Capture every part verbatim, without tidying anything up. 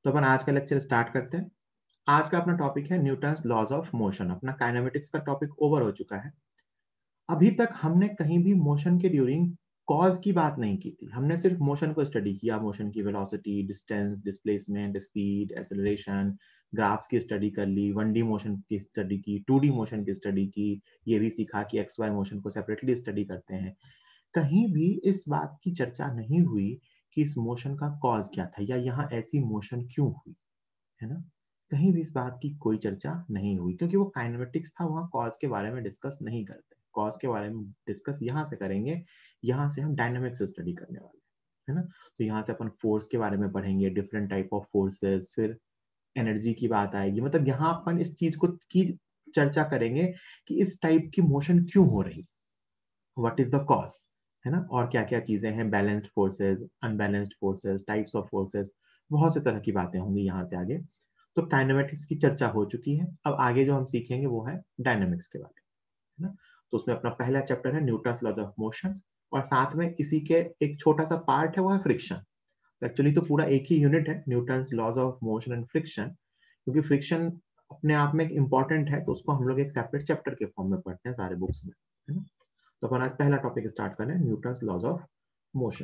तो अपन आज का लेक्चर स्टार्ट करते हैं। आज का अपना टॉपिक है न्यूटन्स लॉज ऑफ मोशन। अपना काइनेमेटिक्स का टॉपिक ओवर हो चुका है। अभी तक हमने कहीं भी मोशन के ड्यूरिंग कॉज की बात नहीं की थी। हमने सिर्फ मोशन को स्टडी किया, मोशन की velocity, distance, displacement, speed, acceleration, graphs की स्टडी कर ली, वन डी मोशन की स्टडी की, टू डी मोशन की स्टडी की, ये भी सीखा कि एक्स वाई मोशन को सेपरेटली स्टडी करते हैं। कहीं भी इस बात की चर्चा नहीं हुई कि इस मोशन का कॉज क्या था या यहाँ ऐसी मोशन क्यों हुई, है ना। कहीं भी इस बात की कोई चर्चा नहीं हुई क्योंकि वो काइनेमेटिक्स था, वहां कॉज के बारे में डिस्कस नहीं करते। कॉज के बारे में डिस्कस यहाँ से करेंगे, यहाँ से हम डायनामिक्स स्टडी करने वाले हैं, है ना। तो यहाँ से अपन फोर्स के बारे में पढ़ेंगे, डिफरेंट टाइप ऑफ फोर्सेस, फिर एनर्जी की बात आएगी। मतलब यहाँ अपन इस चीज को की चर्चा करेंगे कि इस टाइप की मोशन क्यों हो रही, व्हाट इज द कॉज, है ना। और क्या क्या चीजें हैं, balanced forces, unbalanced forces, types of forces, बहुत से तरह की बातें होंगी यहाँ से आगे। तो काइनेमेटिक्स की चर्चा हो चुकी है। अब आगे जो हम सीखेंगे वो है डायनामिक्स के बारे में, है ना। तो उसमें अपना पहला चैप्टर है न्यूटन्स लॉज ऑफ मोशन, और साथ में इसी के एक छोटा सा पार्ट है वो है फ्रिक्शन। एक्चुअली तो पूरा एक ही यूनिट है, Newton's laws of motion and friction, क्योंकि फ्रिक्शन अपने आप में इंपॉर्टेंट है, तो उसको हम लोग एक सेपरेट चैप्टर के फॉर्म में पढ़ते हैं सारे बुक्स में, है ना। तो अपन आज पहला टॉपिक स्टार्ट करें, Newton's laws of motion.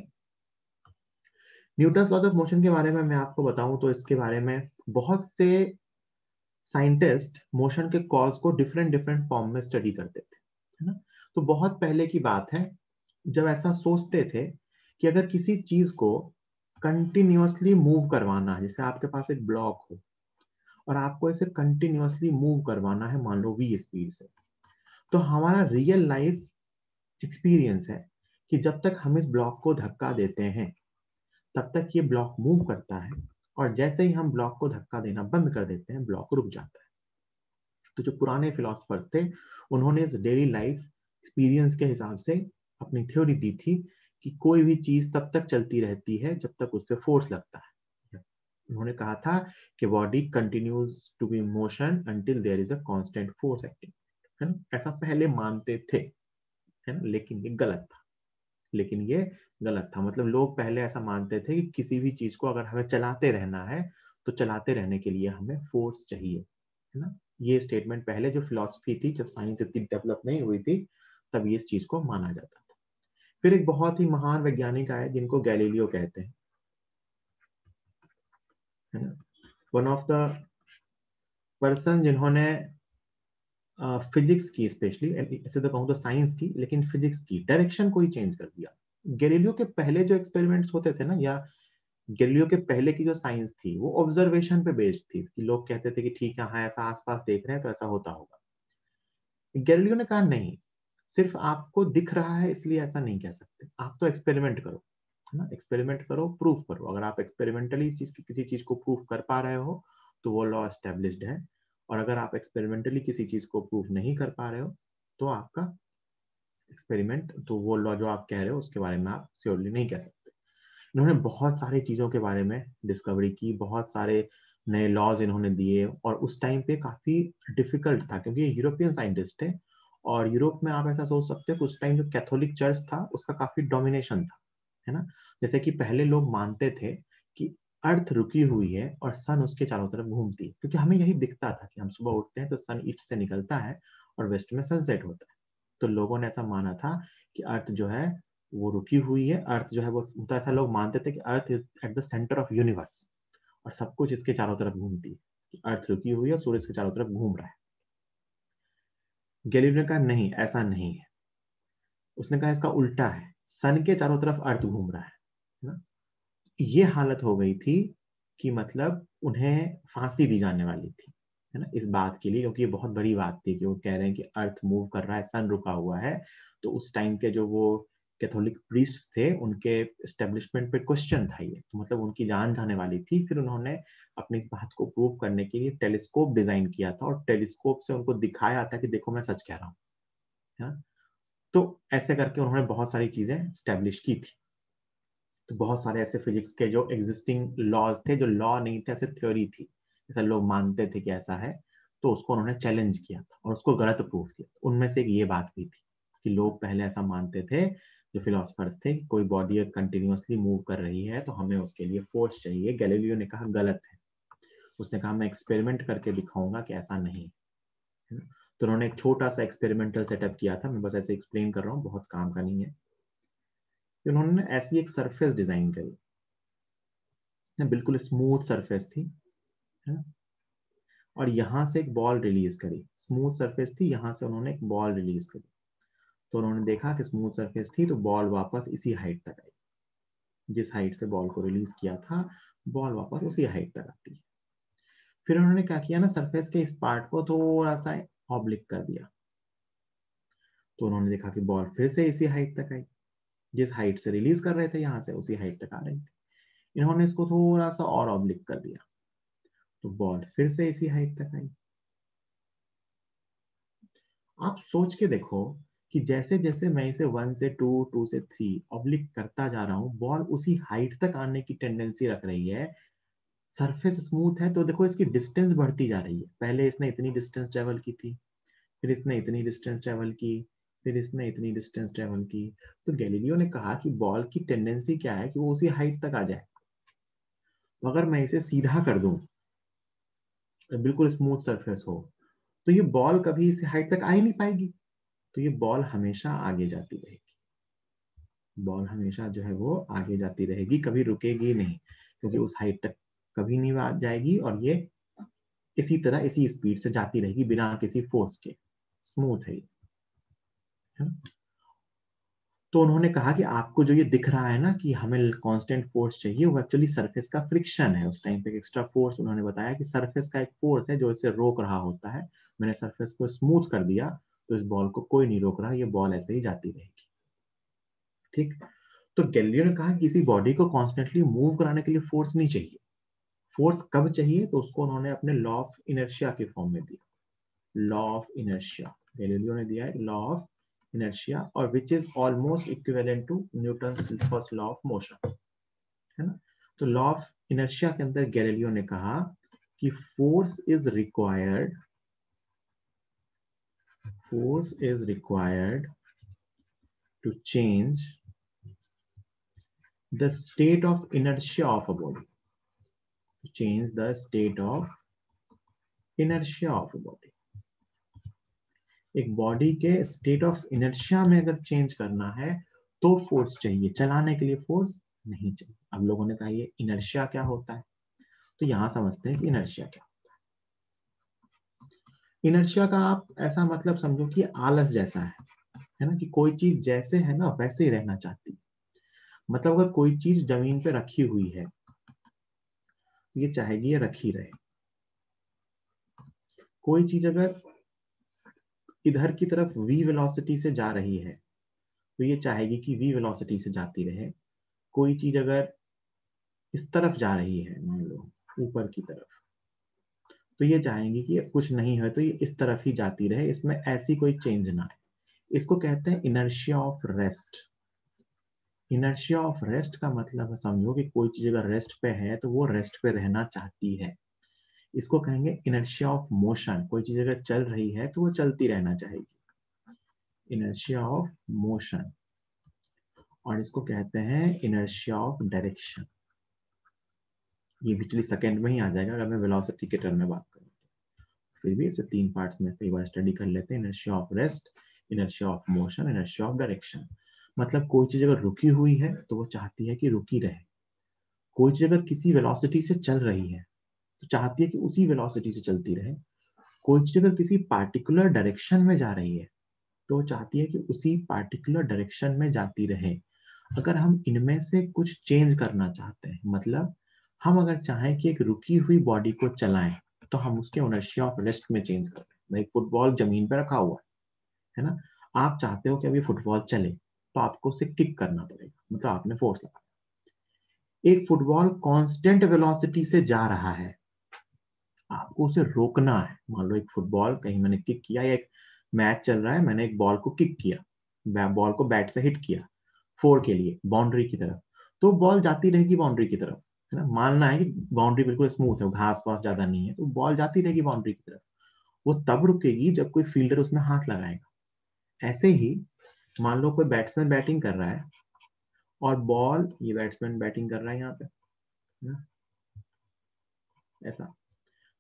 Newton's laws of motion के बारे में मैं आपको बताऊं तो इसके बारे में बहुत से साइंटिस्ट मोशन के कॉज को डिफरेंट डिफरेंट फॉर्म में स्टडी करते थे, है ना। तो बहुत पहले की बात है जब ऐसा सोचते थे कि अगर किसी चीज को कंटिन्यूअसली मूव करवाना है, जैसे आपके पास एक ब्लॉक हो और आपको इसे कंटिन्यूअसली मूव करवाना है, मान लो वी स्पीड से, तो हमारा रियल लाइफ एक्सपीरियंस है कि जब तक हम इस ब्लॉक को धक्का देते हैं तब तक ये ब्लॉक मूव करता है, और जैसे ही हम ब्लॉक को धक्का देना बंद कर देते हैं ब्लॉक रुक जाता है। तो जो पुराने फिलोसफर थे उन्होंने इस डेली लाइफ एक्सपीरियंस के हिसाब से अपनी थ्योरी दी थी कि कोई भी चीज तब तक चलती रहती है जब तक उस पर फोर्स लगता है। उन्होंने कहा था कि body continues to be motion until there is a constant force acting, है ना। ऐसा पहले मानते थे, है ना, लेकिन ये गलत था। लेकिन ये गलत था मतलब लोग पहले ऐसा मानते थे कि किसी भी चीज को अगर हमें चलाते रहना है तो चलाते रहने के लिए हमें फोर्स चाहिए, है ना। ये स्टेटमेंट पहले जो फिलॉसफी थी, जब साइंस इतनी डेवलप नहीं हुई थी, तब ये इस चीज को माना जाता था। फिर एक बहुत ही महान वैज्ञानिक आए जिनको गैलीलियो कहते हैं, है ना। वन ऑफ द पर्सन जिन्होंने फिजिक्स की, स्पेशली ऐसे तो कहूँ तो साइंस की, लेकिन फिजिक्स की डायरेक्शन को ही चेंज कर दिया। गैलीलियो के पहले जो एक्सपेरिमेंट्स होते थे ना, या गैलीलियो के पहले की जो साइंस थी वो ऑब्जर्वेशन पे बेस्ड थी, कि लोग कहते थे कि ठीक है, हाँ ऐसा आसपास देख रहे हैं तो ऐसा होता होगा। गैलीलियो ने कहा नहीं, सिर्फ आपको दिख रहा है इसलिए ऐसा नहीं कह सकते, आप तो एक्सपेरिमेंट करो, है ना। एक्सपेरिमेंट करो, प्रूव करो। अगर आप एक्सपेरिमेंटली इस चीज की किसी चीज को प्रूव कर पा रहे हो तो वो लॉ एस्टेब्लिश्ड है, और अगर आप एक्सपेरिमेंटली किसी चीज को प्रूव नहीं कर पा रहे हो तो आपका एक्सपेरिमेंट, तो वो लॉ जो आप कह रहे हो उसके बारे में आप श्योरली नहीं कह सकते। इन्होंने बहुत सारी चीजों के बारे में डिस्कवरी की, बहुत सारे नए लॉज इन्होंने दिए, और उस टाइम पे काफी डिफिकल्ट था क्योंकि ये यूरोपियन साइंटिस्ट थे, और यूरोप में आप ऐसा सोच सकते हो कि उस टाइम जो कैथोलिक चर्च था उसका काफी डोमिनेशन था, है ना। जैसे कि पहले लोग मानते थे कि अर्थ रुकी हुई है और सन उसके चारों तरफ घूमती है, क्योंकि हमें यही दिखता था कि हम सुबह उठते हैं तो सन ईस्ट से निकलता है और वेस्ट में सनसेट होता है। तो लोगों ने ऐसा माना था कि अर्थ जो है वो रुकी हुई है, अर्थ जो है वो, तो ऐसा लोग मानते थे कि earth is at the centre of universe और सब कुछ इसके चारों तरफ घूमती है। अर्थ रुकी हुई है, सूर्य इसके चारों तरफ घूम रहा है। गैलीलियो ने कहा नहीं, ऐसा नहीं है। उसने कहा इसका उल्टा है, सन के चारों तरफ अर्थ घूम रहा है, ना। ये हालत हो गई थी कि मतलब उन्हें फांसी दी जाने वाली थी, है ना, इस बात के लिए, क्योंकि ये बहुत बड़ी बात थी कि वो कह रहे हैं कि अर्थ मूव कर रहा है, सन रुका हुआ है। तो उस टाइम के जो वो कैथोलिक प्रीस्ट थे उनके एस्टेब्लिशमेंट पे क्वेश्चन था ये, तो मतलब उनकी जान जाने वाली थी। फिर उन्होंने अपनी इस बात को प्रूव करने के लिए टेलीस्कोप डिजाइन किया था, और टेलीस्कोप से उनको दिखाया था कि देखो मैं सच कह रहा हूँ, है ना। तो ऐसे करके उन्होंने बहुत सारी चीजें स्टैब्लिश की थी। तो बहुत सारे ऐसे फिजिक्स के जो एग्जिस्टिंग लॉज थे, जो लॉ नहीं थे, ऐसे थ्योरी थी, ऐसा लोग मानते थे कि ऐसा है, तो उसको उन्होंने चैलेंज किया था और उसको गलत प्रूव किया। उनमें से एक ये बात भी थी कि लोग पहले ऐसा मानते थे, जो फिलोसफर्स थे, कि कोई बॉडी कंटिन्यूअसली मूव कर रही है तो हमें उसके लिए फोर्स चाहिए। गैलीलियो ने कहा गलत है, उसने कहा मैं एक्सपेरिमेंट करके दिखाऊंगा कि ऐसा नहीं है। तो उन्होंने एक छोटा सा एक्सपेरिमेंटल सेटअप किया था, मैं बस ऐसे एक्सप्लेन कर रहा हूँ, बहुत काम का नहीं है। उन्होंने ऐसी एक सरफेस डिजाइन करी, बिल्कुल स्मूथ सरफेस थी, है ना, और यहां से एक बॉल रिलीज करी। स्मूथ सरफेस थी, यहां से उन्होंने एक बॉल रिलीज करी। तो उन्होंने देखा कि स्मूथ सरफेस थी तो बॉल वापस इसी हाइट तक आई, जिस हाइट से बॉल को रिलीज किया था बॉल वापस उसी हाइट तक आती है। फिर उन्होंने क्या किया ना, सरफेस के इस पार्ट को थोड़ा सा ऑब्लिक कर दिया। तो उन्होंने देखा कि बॉल फिर से इसी हाइट तक आई, जिस हाइट से रिलीज कर रहे थे यहां से उसी हाइट तक आ रही थी। इन्होंने इसको थोड़ा सा और ऑब्लिक कर दिया, तो बॉल फिर से इसी हाइट तक आई। आप सोच के देखो कि जैसे जैसे मैं इसे वन से टू, टू से थ्री ऑब्लिक करता जा रहा हूं, बॉल उसी हाइट तक आने की टेंडेंसी रख रही है। सरफेस स्मूथ है तो देखो इसकी डिस्टेंस बढ़ती जा रही है। पहले इसने इतनी डिस्टेंस ट्रेवल की थी, फिर इसने इतनी डिस्टेंस ट्रेवल की, फिर इसने इतनी डिस्टेंस ट्रेवल की। तो गैलीलियो ने कहा कि बॉल की टेंडेंसी क्या है कि वो उसी हाइट तक आ जाए। तो अगर मैं इसे सीधा कर दूं, बिल्कुल स्मूथ सरफेस हो, तो ये बॉल कभी इस हाइट तक आ ही नहीं पाएगी। तो ये बॉल हमेशा आगे जाती रहेगी, बॉल हमेशा जो है वो आगे जाती रहेगी, कभी रुकेगी नहीं, क्योंकि उस हाइट तक कभी नहीं आ जाएगी और ये इसी तरह इसी स्पीड से जाती रहेगी बिना किसी फोर्स के। स्मूथ है ये, है ना। तो उन्होंने कहा कि आपको जो ये दिख रहा है ना कि हमें कांस्टेंट फोर्स चाहिए, वो एक्चुअली सरफेस का फ्रिक्शन है। उस टाइम पे एक्स्ट्रा फोर्स उन्होंने बताया कि सरफेस का एक फोर्स है जो इसे रोक रहा होता है। मैंने सरफेस को स्मूथ कर दिया तो इस बॉल को कोई नहीं रोक रहा, ये बॉल ऐसे ही जाती रहेगी। ठीक। तो गैलीलियो ने कहा किसी बॉडी को कॉन्स्टेंटली मूव कराने के लिए फोर्स नहीं चाहिए। फोर्स कब चाहिए, तो उसको उन्होंने अपने लॉ ऑफ इनर्शिया के फॉर्म में दिया। लॉ ऑफ इनर्शिया गैलीलियो ने दिया है, लॉ ऑफ इनर्शिया, और which is almost equivalent to Newton's first law of motion, है ना। तो लॉ ऑफ इनर्शिया के अंदर गैलीलियो ने कहा कि force is required force is required to change the state of inertia of a body, to change the state of inertia of a body. एक body के स्टेट ऑफ inertia में अगर change करना है तो फोर्स चाहिए, चलाने के लिए फोर्स नहीं चाहिए। अब लोगों ने कहा ये inertia क्या होता है, तो यहां समझते हैं कि inertia क्या होता है। inertia का आप ऐसा मतलब समझो कि आलस जैसा है, है ना, कि कोई चीज जैसे है ना वैसे ही रहना चाहती है। मतलब अगर कोई चीज जमीन पे रखी हुई है, ये चाहेगी ये रखी रहे। कोई चीज अगर इधर की तरफ v वेलोसिटी से जा रही है तो ये चाहेगी कि v वेलोसिटी से जाती रहे। कोई चीज अगर इस तरफ जा रही है, मान लो ऊपर की तरफ, तो ये चाहेंगी कि कुछ नहीं है तो ये इस तरफ ही जाती रहे, इसमें ऐसी कोई चेंज ना आए। इसको कहते हैं inertia of rest. Inertia of rest का मतलब समझो कि कोई चीज अगर रेस्ट पे है तो वो रेस्ट पे रहना चाहती है। इसको कहेंगे इनर्शिया ऑफ मोशन। कोई चीज अगर चल रही है तो वो चलती रहना चाहेगी, इनर्शिया ऑफ मोशन। और इसको कहते हैं इनर्शिया ऑफ डायरेक्शन। ये पिछली सेकंड में ही आ जाएगा अगर मैं वेलोसिटी के टर्म में बात करूं। फिर भी इसे तीन पार्ट्स में कई बार स्टडी कर लेते हैं, inertia of rest, inertia of motion, inertia of direction. मतलब कोई चीज अगर रुकी हुई है तो वो चाहती है कि रुकी रहे। कोई चीज अगर किसी वेलोसिटी से चल रही है तो चाहती है कि उसी वेलोसिटी से चलती रहे। कोई चीज अगर किसी पार्टिकुलर डायरेक्शन में जा रही है तो वो चाहती है कि उसी पार्टिकुलर डायरेक्शन में जाती रहे। अगर हम इनमें से कुछ चेंज करना चाहते हैं, मतलब हम अगर चाहें कि एक रुकी हुई बॉडी को चलाएं, तो हम उसके इनर्शिया ऑफ रेस्ट में चेंज कर रहे हैं। एक फुटबॉल जमीन पर रखा हुआ है ना, आप चाहते हो कि अभी फुटबॉल चले तो आपको उसे किक करना पड़ेगा, मतलब आपने फोर्स लगा। एक फुटबॉल कांस्टेंट वेलोसिटी से जा रहा है, आपको उसे रोकना है। मान लो एक फुटबॉल कहीं मैंने किक किया, या एक मैच चल रहा है, मैंने एक बॉल को किक किया, बॉल को बैट से हिट किया फोर के लिए बाउंड्री की तरफ, तो बॉल जाती रहेगी बाउंड्री की तरफ, है ना। मानना है कि बाउंड्री बिल्कुल स्मूथ है, घास वास ज्यादा नहीं है, तो बॉल जाती रहेगी बाउंड्री की तरफ। वो तब रुकेगी जब कोई फील्डर उसमें हाथ लगाएगा। ऐसे ही मान लो कोई बैट्समैन बैटिंग कर रहा है और बॉल, ये बैट्समैन बैटिंग कर रहा है यहाँ पे, है ना, ऐसा।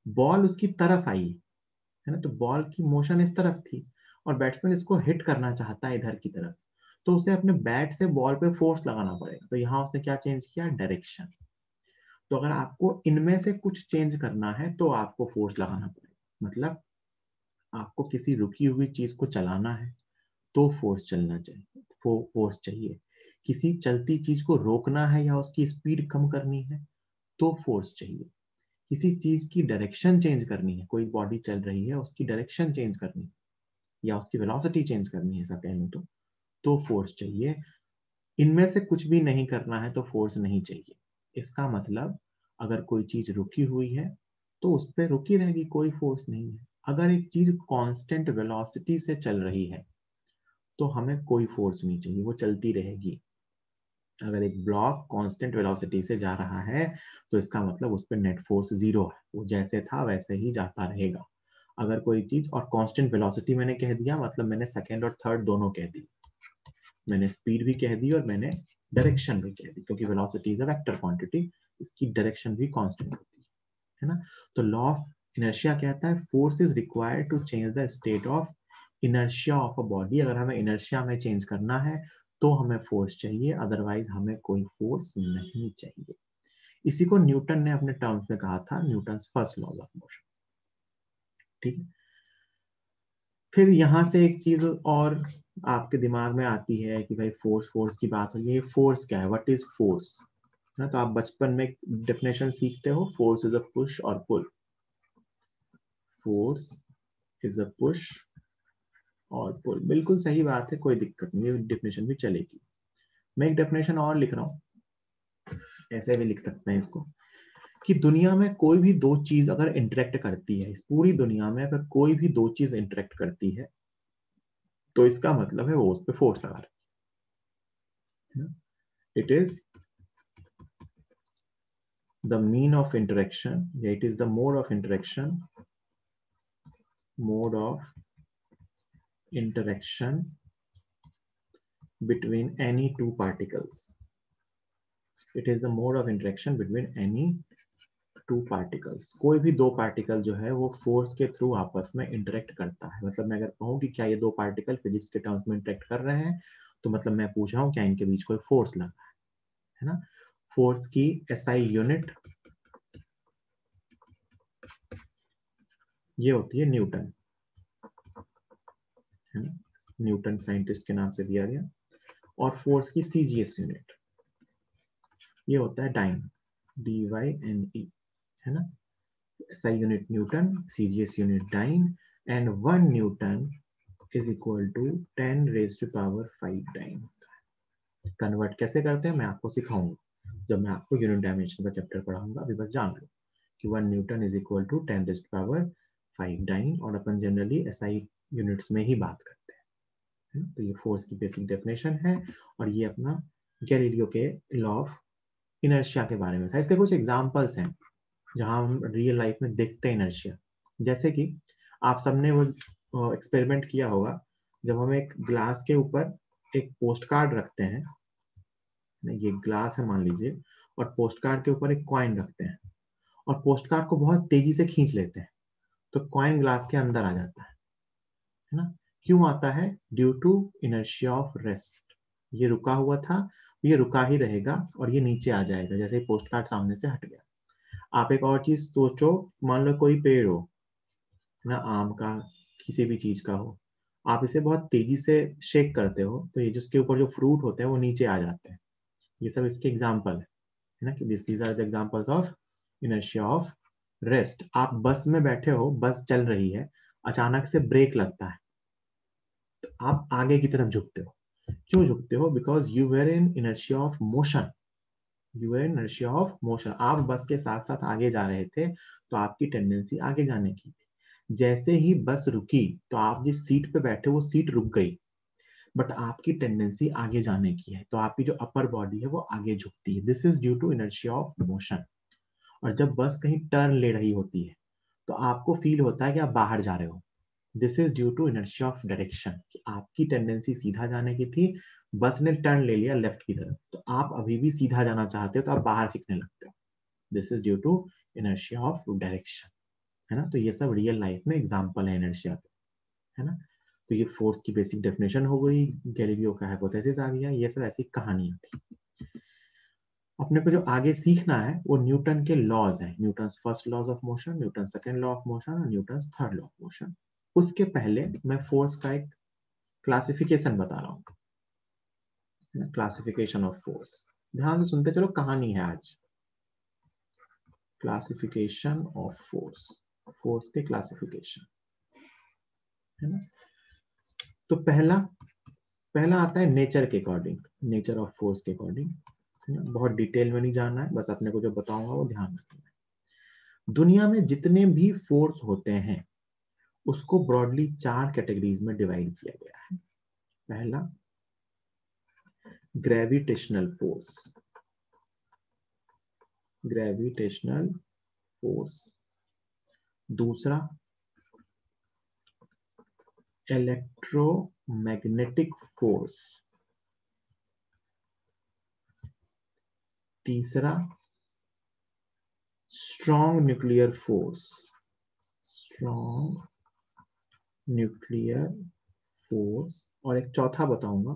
बॉल उसकी तरफ आई है ना, तो बॉल की मोशन इस तरफ थी और बैट्समैन इसको हिट करना चाहता है इधर की तरफ, तो उसे अपने बैट से बॉल पे फोर्स लगाना पड़ेगा। तो यहाँ उसने क्या चेंज किया, डायरेक्शन। तो अगर आपको इनमें से कुछ चेंज करना है तो आपको फोर्स लगाना पड़ेगा। मतलब आपको किसी रुकी हुई चीज को चलाना है तो फोर्स चलना चाहिए, फो, फोर्स चाहिए। किसी चलती चीज को रोकना है या उसकी स्पीड कम करनी है तो फोर्स चाहिए। किसी चीज की डायरेक्शन चेंज करनी है, कोई बॉडी चल रही है उसकी डायरेक्शन चेंज करनी है या उसकी वेलोसिटी चेंज करनी है, ऐसा कह लूं तो तो फोर्स चाहिए। इनमें से कुछ भी नहीं करना है तो फोर्स नहीं चाहिए। इसका मतलब अगर कोई चीज रुकी हुई है तो उस पर रुकी रहेगी, कोई फोर्स नहीं है। अगर एक चीज कांस्टेंट वेलोसिटी से चल रही है तो हमें कोई फोर्स नहीं चाहिए, वो चलती रहेगी। अगर एक ब्लॉक कांस्टेंट वेलोसिटी से जा रहा है तो इसका मतलब उस पर नेट फोर्स जीरो है, वो जैसे था वैसे ही जाता रहेगा। अगर कोई चीज, और कांस्टेंट वेलोसिटी मैंने कह दिया मतलब मैंने सेकंड और थर्ड दोनों कह दी, मैंने स्पीड भी कह दी और मैंने डायरेक्शन भी कह दी, क्योंकि velocity is a vector quantity, इसकी डायरेक्शन भी कांस्टेंट होती है है ना। तो लॉ ऑफ इनर्शिया कहता है force is required to change the state of inertia of a body. अगर हमें इनर्शिया में चेंज करना है तो हमें फोर्स चाहिए, अदरवाइज हमें कोई फोर्स नहीं चाहिए। इसी को न्यूटन ने अपने टर्म्स में कहा था, Newton first law of motion. ठीक है। फिर यहाँ से एक चीज और आपके दिमाग में आती है कि भाई फोर्स फोर्स की बात हो, ये फोर्स क्या है, व्हाट इज फोर्स ना। तो आप बचपन में डेफिनेशन सीखते हो, फोर्स इज अ पुश और pull. Force is a push और पुल, बिल्कुल सही बात है, कोई दिक्कत नहीं, ये डेफिनेशन भी चलेगी। मैं एक डेफिनेशन और लिख रहा हूँ, ऐसे भी लिख सकते हैं इसको, कि दुनिया में कोई भी दो चीज अगर इंटरेक्ट करती है, इस पूरी दुनिया में अगर कोई भी दो चीज इंटरेक्ट करती है तो इसका मतलब है वो उस पर फोर्स लगा रही है। It is the mean of interaction, it is the mode of interaction, mode of interaction between any two particles. It is the mode of interaction between any two particles. कोई भी दो पार्टिकल जो है वो force के through आपस में interact करता है। मतलब मैं अगर कहूँ कि क्या ये दो पार्टिकल फिजिक्स के टर्म्स में इंटरेक्ट कर रहे हैं, तो मतलब मैं पूछ रहा हूँ क्या इनके बीच कोई फोर्स लगा है ना। फोर्स की एसआई यूनिट ये होती है न्यूटन, है ना, न्यूटन साइंटिस्ट के नाम पे दिया गया। और फोर्स की सीजीएस यूनिट ये होता है dyne, D Y N E, है ना। SI unit Newton, CGS unit dyne, and one Newton is equal to ten raise to power five dyne. Convert कैसे करते हैं मैं आपको सिखाऊंगा जब मैं आपको यूनिट डायमेंशन का चैप्टर पढ़ाऊंगा, अभी बस जान लो कि one Newton is equal to ten raise to power five dyne, और अपन जनरली एसआई यूनिट्स में ही बात करते हैं। तो ये फोर्स की बेसिक डेफिनेशन है, और ये अपना गैलीलियो के लॉ ऑफ इनर्शिया के बारे में था। इसके कुछ एग्जांपल्स हैं जहां हम रियल लाइफ में देखते हैं इनर्शिया। जैसे कि आप सबने वो एक्सपेरिमेंट किया होगा, जब हम एक ग्लास के ऊपर एक पोस्ट कार्ड रखते हैं, ये ग्लास है मान लीजिए, और पोस्ट कार्ड के ऊपर एक कॉइन रखते हैं और पोस्ट कार्ड को बहुत तेजी से खींच लेते हैं, तो कॉइन ग्लास के अंदर आ जाता है है ना। क्यों आता है? Due to inertia of rest. ये रुका हुआ था, ये रुका ही रहेगा और ये नीचे आ जाएगा जैसे ही पोस्ट कार्ड सामने से हट गया। आप एक और चीज सोचो, मान लो कोई पेड़ हो ना, आम का, किसी भी चीज का हो, आप इसे बहुत तेजी से शेक करते हो तो ये जिसके ऊपर जो फ्रूट होते हैं वो नीचे आ जाते हैं। ये सब इसके एग्जाम्पल है है ना, कि this these are the examples of inertia of rest. आप बस में बैठे हो, बस चल रही है, अचानक से ब्रेक लगता है तो आप आगे की तरफ झुकते हो। क्यों झुकते हो? Because you were in inertia of motion, you were in inertia of motion. आप बस के साथ साथ आगे जा रहे थे तो आपकी टेंडेंसी आगे जाने की थी। जैसे ही बस रुकी तो आप जिस सीट पे बैठे वो सीट रुक गई, बट आपकी टेंडेंसी आगे जाने की है, तो आपकी जो अपर बॉडी है वो आगे झुकती है। This is due to inertia of motion. और जब बस कहीं टर्न ले रही होती है तो आपको फील होता है कि आप बाहर जा रहे हो। This is due to inertia of direction, कि आपकी टेंडेंसी सीधा जाने की थी, बस ने टर्न ले लिया लेफ्ट की तरफ, तो आप अभी भी सीधा जाना चाहते हो तो आप बाहर फेंकने लगते हो। This is due to inertia of direction. है ना। तो ये सब रियल लाइफ में एग्जाम्पल है इनर्शिया के, है ना। तो ये फोर्स की बेसिक डेफिनेशन हो गई, गैलीलियो का हाइपोथेसिस आ गया, ये सब ऐसी कहानियां थी। अपने को जो आगे सीखना है वो न्यूटन के लॉज हैं, Newton first laws of motion, Newton second law of motion और Newton third law of motion. उसके पहले मैं फोर्स का एक क्लासिफिकेशन बता रहा हूँ, क्लासिफिकेशन ऑफ फोर्स। ध्यान से सुनते चलो, कहानी है आज। क्लासिफिकेशन ऑफ फोर्स, फोर्स के क्लासिफिकेशन, है ना। तो पहला पहला आता है नेचर के अकॉर्डिंग, नेचर ऑफ फोर्स के अकॉर्डिंग, है ना। बहुत डिटेल में नहीं जानना है, बस अपने को जो बताऊंगा वो ध्यान रखना है। दुनिया में जितने भी फोर्स होते हैं उसको ब्रॉडली चार कैटेगरीज में डिवाइड किया गया है। पहला ग्रेविटेशनल फोर्स, ग्रेविटेशनल फोर्स। दूसरा इलेक्ट्रोमैग्नेटिक फोर्स। तीसरा strong nuclear force, strong nuclear force. और एक चौथा बताऊंगा,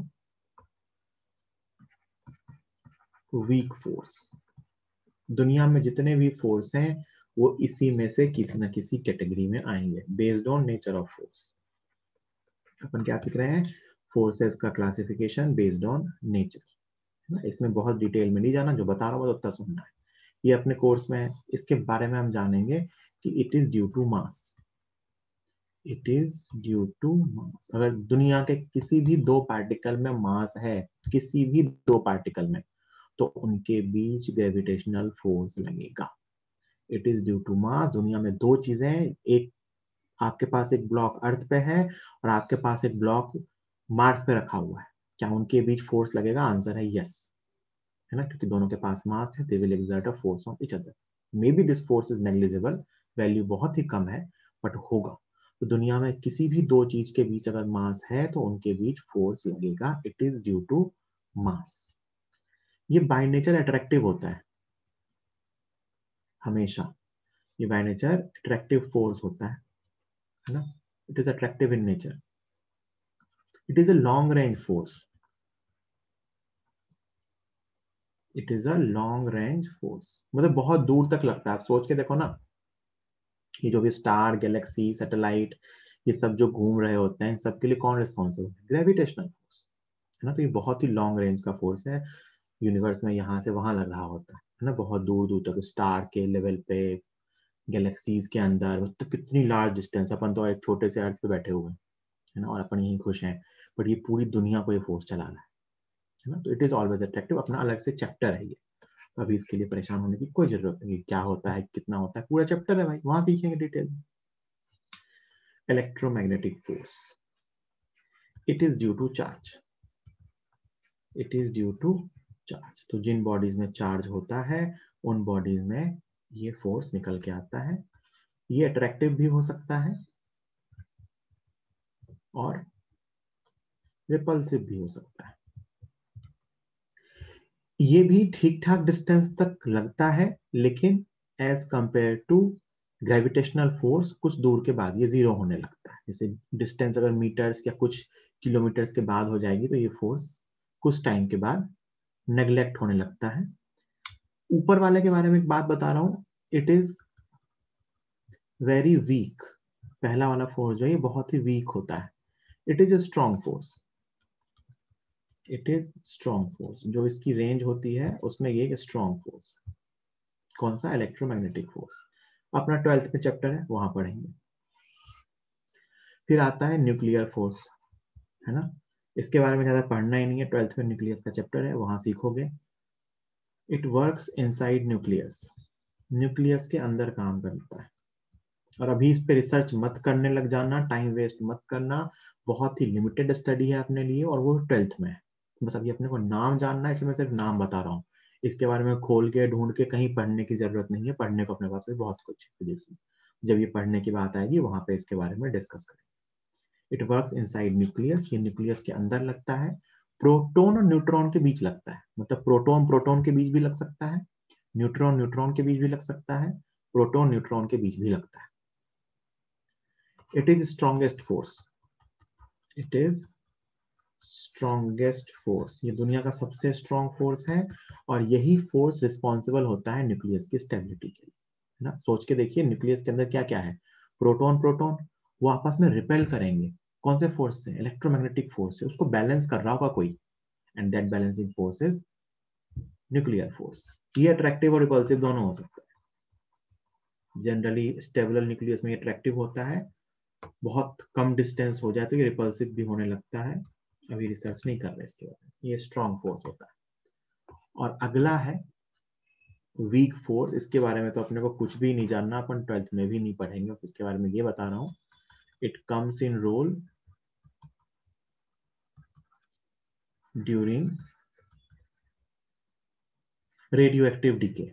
वीक फोर्स। दुनिया में जितने भी फोर्स हैं वो इसी में से किसी न किसी कैटेगरी में आएंगे based on nature of force. अपन क्या सीख रहे हैं, फोर्सेस का क्लासिफिकेशन बेस्ड ऑन नेचर, है ना। इसमें बहुत डिटेल में नहीं जाना, जो बता रहा हूँ उतना सुनना है। ये अपने कोर्स में, इसके बारे में हम जानेंगे कि it is due to mass, it is due to mass. अगर दुनिया के किसी भी दो पार्टिकल में मास है, किसी भी दो पार्टिकल में, तो उनके बीच ग्रेविटेशनल फोर्स लगेगा। It is due to mass. दुनिया में दो चीजें, एक आपके पास एक ब्लॉक अर्थ पे है और आपके पास एक ब्लॉक मार्स पे रखा हुआ है, क्या उनके बीच फोर्स लगेगा? आंसर है यस, है ना, क्योंकि दोनों के पास मास है। They will exert a force on each other. Maybe this force is negligible, value बहुत ही कम है, बट होगा। तो दुनिया में किसी भी दो चीज के बीच अगर मास है तो उनके बीच फोर्स लगेगा। It is due to mass. ये बाय नेचर अट्रैक्टिव होता है हमेशा, ये बाय नेचर अट्रैक्टिव फोर्स होता है, है ना। It is attractive in nature. It is a long range force, it is a long range force, मतलब बहुत दूर तक लगता है। आप सोच के देखो ना, ये जो भी स्टार, गैलेक्सी, सैटेलाइट, ये सब जो घूम रहे होते हैं, सबके लिए कौन रिस्पॉन्सिबल है? ग्रेविटेशनल फोर्स, है ना। तो ये बहुत ही लॉन्ग रेंज का फोर्स है, यूनिवर्स में यहाँ से वहां लग रहा होता है, है ना, बहुत दूर दूर तक, स्टार के लेवल पे, गैलेक्सीज के अंदर, तो कितनी लार्ज डिस्टेंस। अपन तो एक छोटे से अर्थ पे बैठे हुए हैं, है ना, और अपन यहीं खुश हैं, बट ये पूरी दुनिया को ये फोर्स चला रहा है, है ना। तो इट इज ऑलवेज अट्रैक्टिव, अपना अलग से चैप्टर है ये, अभी इसके लिए परेशान होने की कोई जरूरत नहीं। क्या होता है, कितना होता है, पूरा चैप्टर है भाई, वहां सीखेंगे detail. Electromagnetic force, it is due to charge, it is due to charge. तो जिन बॉडीज में चार्ज होता है उन बॉडीज में ये फोर्स निकल के आता है। ये अट्रैक्टिव भी हो सकता है और रिपल्सिव भी हो सकता है। ये भी ठीक ठाक डिस्टेंस तक लगता है, लेकिन as compare to gravitational force कुछ दूर के बाद ये जीरो होने लगता है। जैसे डिस्टेंस अगर मीटर्स या कुछ किलोमीटर्स के बाद हो जाएगी तो ये फोर्स कुछ टाइम के बाद नेग्लेक्ट होने लगता है। ऊपर वाले के बारे में एक बात बता रहा हूं, इट इज वेरी वीक। पहला वाला फोर्स जो है ये बहुत ही वीक होता है। It is a strong force, it is strong force. जो इसकी रेंज होती है उसमें ये स्ट्रॉन्ग फोर्स। कौन सा? Electromagnetic force. अपना ट्वेल्थ में चैप्टर है, वहां पढ़ेंगे। फिर आता है न्यूक्लियर फोर्स, है ना। इसके बारे में ज्यादा पढ़ना ही नहीं है, ट्वेल्थ में न्यूक्लियस का चैप्टर है, वहां सीखोगे। It works inside nucleus, nucleus के अंदर काम करता है। और अभी इस पे रिसर्च मत करने लग जाना, टाइम वेस्ट मत करना, बहुत ही लिमिटेड स्टडी है अपने लिए और वो ट्वेल्थ में है। बस अभी अपने को नाम जानना है, इसलिए मैं सिर्फ नाम बता रहा हूँ। इसके बारे में खोल के ढूंढ के कहीं पढ़ने की जरूरत नहीं है, पढ़ने को अपने पास भी बहुत कुछ फिजिक्स में। जब ये पढ़ने की बात आएगी वहां पे इसके बारे में डिस्कस करेंगे। इट वर्क्स इनसाइड न्यूक्लियस, ये न्यूक्लियस के अंदर लगता है। प्रोटॉन और न्यूट्रॉन के बीच लगता है, मतलब प्रोटॉन प्रोटॉन के बीच भी लग सकता है, न्यूट्रॉन न्यूट्रॉन के बीच भी लग सकता है, प्रोटॉन न्यूट्रॉन के बीच भी लगता है। It is strongest force, it is strongest force, ये दुनिया का सबसे स्ट्रॉन्ग फोर्स है और यही फोर्स रिस्पॉन्सिबल होता है न्यूक्लियस की स्टेबिलिटी के लिए, है ना। सोच के देखिए न्यूक्लियस के अंदर क्या क्या है, प्रोटॉन प्रोटॉन वो आपस में रिपेल करेंगे, कौन से फोर्स से, इलेक्ट्रोमैग्नेटिक फोर्स से, उसको बैलेंस कर रहा होगा कोई, and that balancing force is nuclear force. ये अट्रैक्टिव और रिपल्सिव दोनों हो सकता है। जनरली स्टेबल न्यूक्लियस में अट्रैक्टिव होता है, बहुत कम डिस्टेंस हो जाए तो ये रिपल्सिव भी होने लगता है, अभी रिसर्च नहीं कर रहे इसके बारे में। ये स्ट्रॉन्ग फोर्स होता है। और अगला है वीक फोर्स, इसके बारे में तो अपने को कुछ भी नहीं जानना, अपन ट्वेल्थ में भी नहीं पढ़ेंगे, इसके बारे में ये बता रहा हूं, it comes in role during radioactive decay.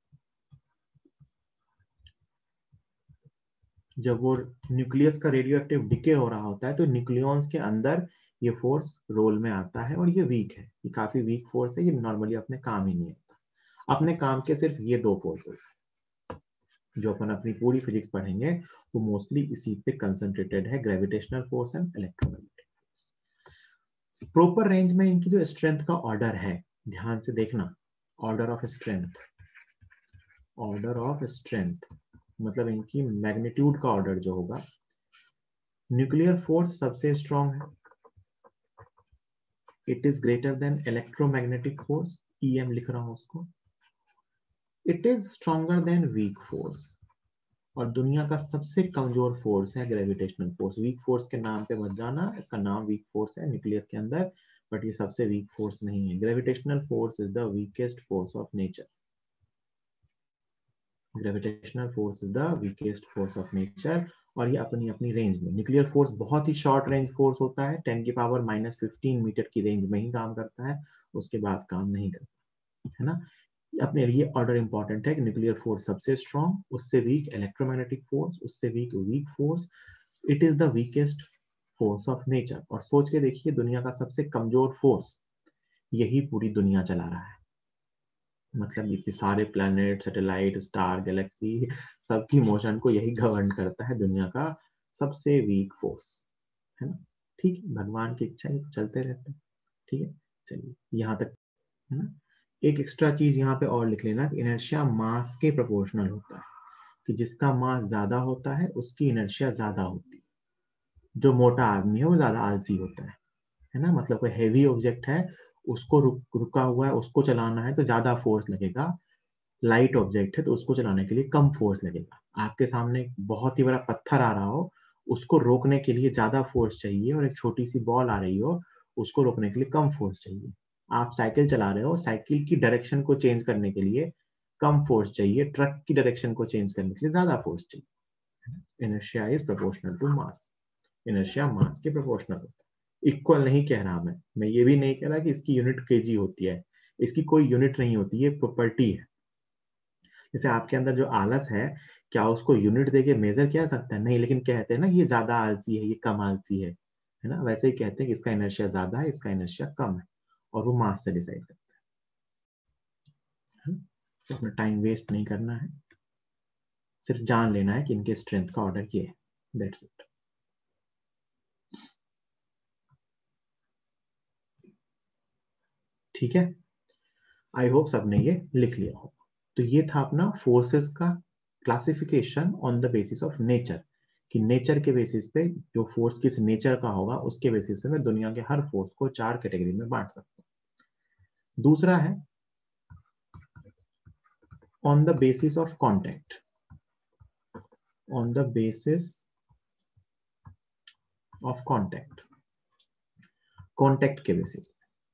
जब वो न्यूक्लियस का रेडियो एक्टिव डिके हो रहा होता है तो न्यूक्लियॉन्स के अंदर ये फोर्स रोल में आता है और ये वीक है, ये काफी वीक फोर्स है, ये नॉर्मली अपने काम ही नहीं आता। अपने काम के सिर्फ ये दो फोर्सेस जो अपन अपनी पूरी फिजिक्स पढ़ेंगे वो मोस्टली इसी पे कंसंट्रेटेड है, gravitational force and electromagnetic force. Proper range में इनकी जो स्ट्रेंथ का ऑर्डर है, ध्यान से देखना, order of strength, order of strength मतलब इनकी मैग्नीट्यूड का ऑर्डर जो होगा, न्यूक्लियर फोर्स सबसे स्ट्रॉन्ग है, it is greater than electromagnetic force, EM लिख रहा हूं उसको, it is stronger than weak force, और दुनिया का सबसे कमजोर फोर्स है ग्रेविटेशनल फोर्स। वीक फोर्स के नाम पे मत जाना, इसका नाम वीक फोर्स है न्यूक्लियस के अंदर, बट ये सबसे वीक फोर्स नहीं है। Gravitational force is the weakest force of nature, gravitational force is the weakest force of nature, और ये अपनी अपनी रेंज में। न्यूक्लियर फोर्स बहुत ही शॉर्ट रेंज फोर्स होता है, टेन की पावर माइनस फिफ्टीन मीटर की रेंज में ही काम करता है, उसके बाद काम नहीं करता, है ना। अपने लिए ऑर्डर इंपॉर्टेंट है कि न्यूक्लियर फोर्स सबसे स्ट्रॉन्ग, उससे वीक इलेक्ट्रोमैग्नेटिक फोर्स, उससे weak weak force, it is the weakest force of nature. और सोच के देखिए दुनिया का सबसे कमजोर फोर्स यही पूरी दुनिया चला रहा है, मतलब इतने सारे प्लैनेट, सैटेलाइट, स्टार, गैलेक्सी, सबकी मोशन को यही गवर्न करता है, दुनिया का सबसे वीक फोर्स, है ना। ठीक है, भगवान की इच्छा है, चलते रहते हैं। ठीक है, चलिए यहाँ तक, है ना। एक एक्स्ट्रा चीज यहाँ पे और लिख लेना, इनर्शिया मास के प्रोपोर्शनल होता है, कि जिसका मास ज्यादा होता है उसकी इनर्शिया ज्यादा होती है। जो मोटा आदमी है वो ज्यादा आलसी होता है है ना। मतलब कोई हैवी ऑब्जेक्ट है, उसको रुक, रुका हुआ है, उसको चलाना है तो ज्यादा फोर्स लगेगा, लाइट ऑब्जेक्ट है तो उसको चलाने के लिए कम फोर्स लगेगा। आपके सामने बहुत ही बड़ा पत्थर आ रहा हो, उसको रोकने के लिए ज्यादा फोर्स चाहिए, और एक छोटी सी बॉल आ रही हो, उसको रोकने के लिए कम फोर्स चाहिए। आप साइकिल चला रहे हो, साइकिल की डायरेक्शन को चेंज करने के लिए कम फोर्स चाहिए, ट्रक की डायरेक्शन को चेंज करने के लिए ज्यादा फोर्स चाहिए। Inertia is proportional to mass, inertia mass के प्रोपोर्शनल होता है। इक्वल नहीं कह रहा मैं मैं ये भी नहीं कह रहा कि इसकी यूनिट केजी होती है, इसकी कोई यूनिट नहीं होती, ये प्रॉपर्टी है। जैसे आपके अंदर जो आलस है, क्या उसको यूनिट देके मेजर किया सकता है? नहीं, लेकिन कहते हैं ना ये ज्यादा आलसी है, ये कम आलसी है है ना। वैसे ही कहते हैं कि इसका इनर्शिया ज्यादा है, इसका इनर्शिया कम है, और वो मास से डिसाइड करता है। तो अपना टाइम वेस्ट नहीं करना है, सिर्फ जान लेना है कि इनके स्ट्रेंथ का ऑर्डर ये है, दैट्स इट। ठीक है, आई होप सबने ये लिख लिया हो। तो ये था अपना फोर्सेस का classification on the basis of nature, कि नेचर के बेसिस पे जो फोर्स किस नेचर का होगा उसके बेसिस पे मैं दुनिया के हर फोर्स को चार कैटेगरी में बांट सकता हूं। दूसरा है on the basis of contact, on the basis of contact, contact के बेसिस।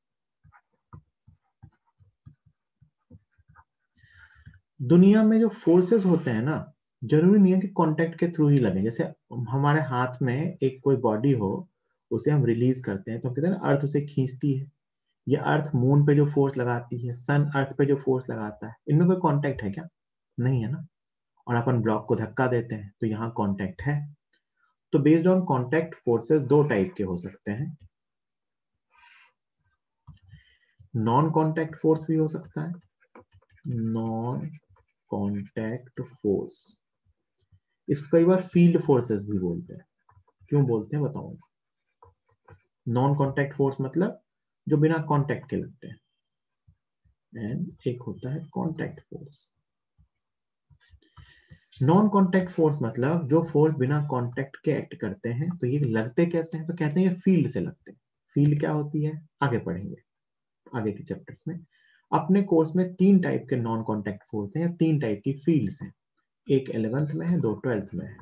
दुनिया में जो फोर्सेस होते हैं ना, जरूरी नहीं है कि कांटेक्ट के थ्रू ही लगे। जैसे हमारे हाथ में एक कोई बॉडी हो, उसे हम रिलीज करते हैं तो हम कहते हैं ना अर्थ उसे खींचती है, या अर्थ मून पे जो फोर्स लगाती है, सन अर्थ पे जो फोर्स लगाता है, इनमें कोई कांटेक्ट है क्या? नहीं है ना। और अपन ब्लॉक को धक्का देते हैं तो यहाँ कांटेक्ट है। तो बेस्ड ऑन कांटेक्ट फोर्सेस दो टाइप के हो सकते हैं, नॉन कांटेक्ट फोर्स भी हो सकता है, नॉन कांटेक्ट फोर्स, इसको कई बार फील्ड फोर्सेस भी बोलते हैं। क्यों बोलते हैं बताऊंगा। नॉन कॉन्टैक्ट फोर्स मतलब जो बिना कॉन्टैक्ट के लगते हैं, एंड एक होता है contact force. Non contact force मतलब जो फोर्स बिना कॉन्टैक्ट के एक्ट करते हैं। तो ये लगते कैसे हैं, तो कहते हैं ये फील्ड से लगते हैं। फील्ड क्या होती है आगे पढ़ेंगे, आगे के चैप्टर्स में। अपने कोर्स में तीन टाइप के नॉन कॉन्टैक्ट फोर्स हैं या तीन टाइप की फील्ड्स हैं। एक इलेवेंथ में है, दो ट्वेल्थ में है।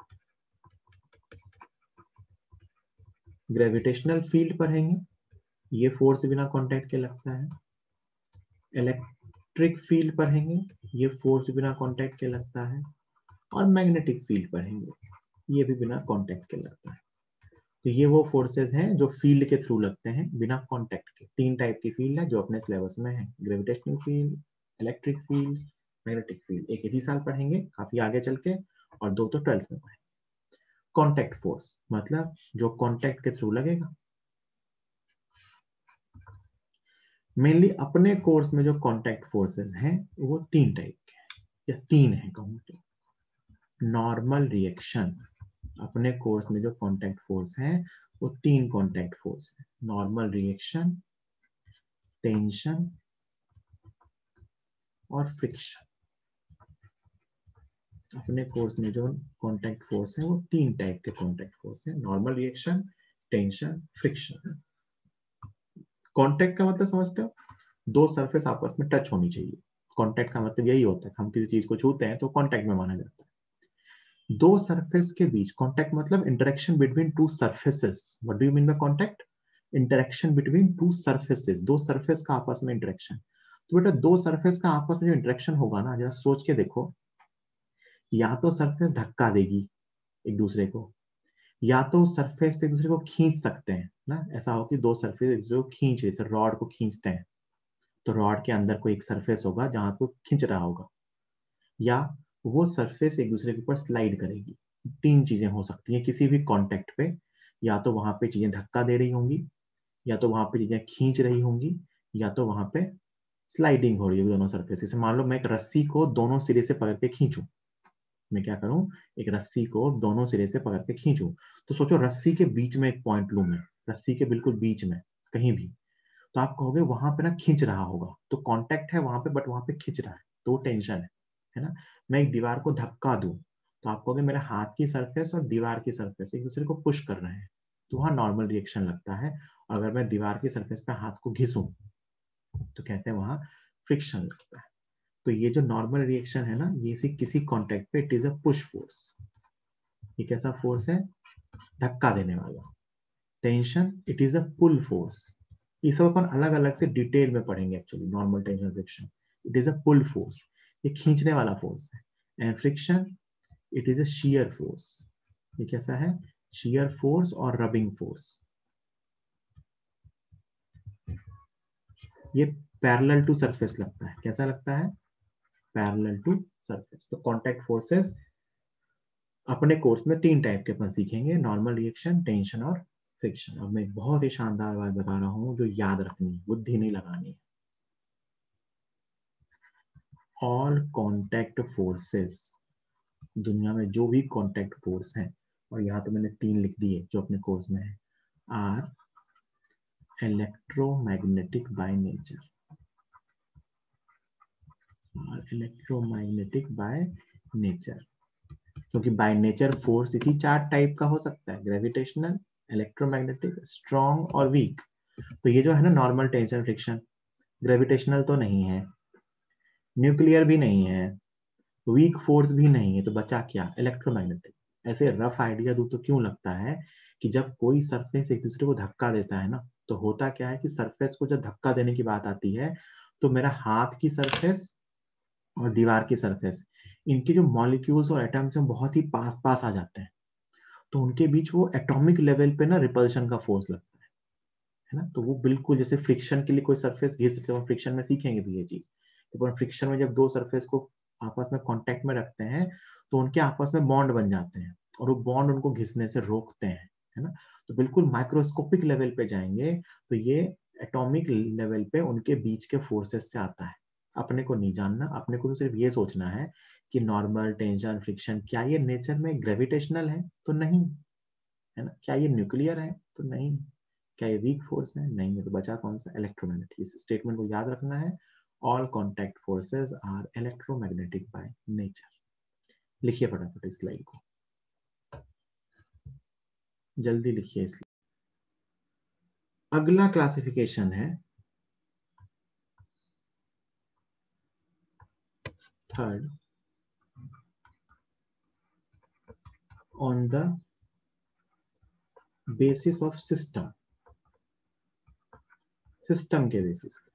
ग्रेविटेशनल फील्ड पढ़ेंगे, ये फोर्स बिना कॉन्टैक्ट के लगता है। इलेक्ट्रिक फील्ड पढ़ेंगे, ये फोर्स बिना कॉन्टैक्ट के लगता है। और मैग्नेटिक फील्ड पढ़ेंगे, ये भी बिना कॉन्टैक्ट के लगता है। तो ये वो फोर्सेस हैं जो फील्ड के थ्रू लगते हैं बिना कॉन्टैक्ट के। तीन टाइप की फील्ड है जो अपने सिलेबस में है, gravitational field, electric field, magnetic field. एक इसी साल पढ़ेंगे काफी आगे चल के, और दो तो ट्वेल्थ में पढ़ेंगे। कॉन्टैक्ट फोर्स मतलब जो कॉन्टैक्ट के थ्रू लगेगा। मेनली अपने कोर्स में जो कॉन्टैक्ट फोर्सेस हैं वो तीन टाइप के हैं, या तीन है कहूँ तो। नॉर्मल रिएक्शन, अपने कोर्स में जो कॉन्टैक्ट फोर्स है वो तीन कॉन्टैक्ट फोर्स है। नॉर्मल रिएक्शन, टेंशन और फ्रिक्शन। अपने कोर्स में जो कॉन्टैक्ट फोर्स है वो तीन टाइप के कॉन्टैक्ट फोर्स है, normal reaction, tension, friction. Contact का मतलब समझते हो, दो सरफेस आपस में टच होनी चाहिए। कॉन्टैक्ट का मतलब यही होता है, हम किसी चीज को छूते हैं तो कॉन्टैक्ट में माना जाता है। दो सरफेस के बीच, कॉन्टैक्ट मतलब interaction between two surfaces. What do you mean by contact? Interaction between two surfaces, दो सरफेस का आपस में इंटरेक्शन। तो बेटा दो सरफेस का आपस में जो इंटरेक्शन होगा ना, जरा सोच के देखो, या तो सरफेस धक्का देगी एक दूसरे को, या तो सरफेस पे एक दूसरे को खींच सकते हैं ना। ऐसा हो कि दो सरफेस एक दूसरे को खींच, जैसे रॉड को खींचते हैं, तो रॉड के अंदर कोई एक सरफेस होगा जहां को खींच रहा होगा, या वो सरफेस एक दूसरे के ऊपर स्लाइड करेगी। तीन चीजें हो सकती हैं किसी भी कॉन्टेक्ट पे, या तो वहां पे चीजें धक्का दे रही होंगी, या तो वहां पे चीजें खींच रही होंगी, या तो वहां पे स्लाइडिंग हो रही होगी दोनों सरफेस। जैसे मान लो मैं एक रस्सी को दोनों सिरे से पकड़ के खींचूं, मैं क्या करूं, एक रस्सी को दोनों सिरे से पकड़ के खींचूं, तो सोचो रस्सी के बीच में एक पॉइंट लूं मैं, रस्सी के बिल्कुल बीच में कहीं भी, तो आप कहोगे वहां पे ना खींच रहा होगा, तो कांटेक्ट है वहां पे बट वहां पे खींच रहा है, तो वो टेंशन है है ना। मैं एक दीवार को धक्का दूं, तो आप कहोगे मेरे हाथ की सरफेस और दीवार की सरफेस एक दूसरे को पुश कर रहे हैं, तो वहां नॉर्मल रिएक्शन लगता है। और अगर मैं दीवार की सरफेस पे हाथ को घिसूं तो कहते हैं वहां फ्रिक्शन लगता है। तो ये जो नॉर्मल रिएक्शन है ना, ये किसी कॉन्टेक्ट पे it is a push force. ये कैसा फोर्स है, धक्का देने वाला। Tension, it is a pull force. ये सब अपन अलग अलग से डिटेल में पढ़ेंगे actually. Normal tension, friction, it is a pull force, ये खींचने वाला फोर्स है। And friction, it is a shear force. ये कैसा है, शियर फोर्स और रबिंग फोर्स। ये पैरेलल टू सरफेस लगता है, कैसा लगता है, पैरेलल टू सरफेस। तो कॉन्टैक्ट फोर्सेस अपने कोर्स में तीन टाइप के अपन सीखेंगे, नॉर्मल रिएक्शन, टेंशन और फ्रिक्शन। अब मैं एक बहुत ही शानदार बात बता रहा हूं जो याद रखनी, बुद्धि नहीं लगानी। ऑल कॉन्टैक्ट फोर्सेस, दुनिया में जो भी कॉन्टैक्ट फोर्स हैं, और यहाँ तो मैंने तीन लिख दिए जो अपने कोर्स में है, are electromagnetic by nature. Are electromagnetic by nature, क्योंकि बाय नेचर फोर्स इसी चार टाइप का हो सकता है, ग्रेविटेशनल, इलेक्ट्रोमैग्नेटिक, स्ट्रॉन्ग और वीक। तो ये जो है ना नॉर्मल टेंशन फ्रिक्शन, ग्रेविटेशनल तो नहीं है, न्यूक्लियर भी नहीं है, वीक फोर्स भी नहीं है, तो बचा क्या, इलेक्ट्रोमैग्नेटिक। ऐसे रफ आइडिया दूं तो क्यों लगता है कि जब कोई सरफेस एक दूसरे को धक्का देता है ना, तो होता क्या है कि सरफेस को जब धक्का देने की बात आती है, तो मेरा हाथ की सरफेस और दीवार की सरफेस, इनके जो मॉलिक्यूल्स और एटम्स हैं बहुत ही पास पास आ जाते हैं, तो उनके बीच वो एटॉमिक लेवल पे ना रिपल्शन का फोर्स लगता है है ना। तो वो बिल्कुल जैसे फ्रिक्शन के लिए कोई सरफेस घिस, फ्रिक्शन में सीखेंगे भी ये चीज, तो फ्रिक्शन में जब दो सरफेस को आपस में कांटेक्ट में रखते हैं तो उनके आपस में बॉन्ड बन जाते हैं, और वो बॉन्ड उनको घिसने से रोकते हैं, है ना। तो बिल्कुल माइक्रोस्कोपिक लेवल पे जाएंगे तो ये एटॉमिक लेवल पे उनके बीच के फोर्सेस से आता है। अपने को नहीं जानना, अपने को तो सिर्फ ये सोचना है कि नॉर्मल, टेंशन, फ्रिक्शन, क्या ये नेचर में ग्रेविटेशनल है? तो नहीं है ना। क्या ये न्यूक्लियर है? तो नहीं। क्या ये वीक फोर्स है? नहीं है। तो बचा कौन सा? इलेक्ट्रोमैग्नेटिक। इस स्टेटमेंट को याद रखना है, all contact forces are electromagnetic by nature. लिखिए फटाफट इस लाइन को, जल्दी लिखिए इस। अगला क्लासिफिकेशन है third, on the basis of system. System के बेसिस पे।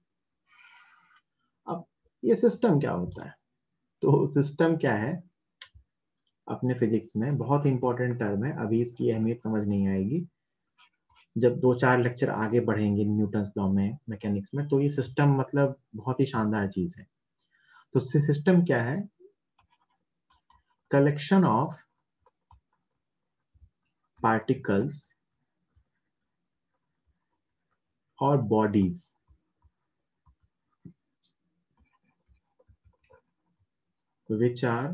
अब ये सिस्टम क्या होता है? तो सिस्टम क्या है अपने फिजिक्स में बहुत इंपॉर्टेंट टर्म है। अभी इसकी अहमियत समझ नहीं आएगी, जब दो चार लेक्चर आगे बढ़ेंगे न्यूटन्स लॉ में, मैकेनिक्स में, तो ये सिस्टम मतलब बहुत ही शानदार चीज है। तो सिस्टम क्या है? कलेक्शन ऑफ पार्टिकल्स और bodies which are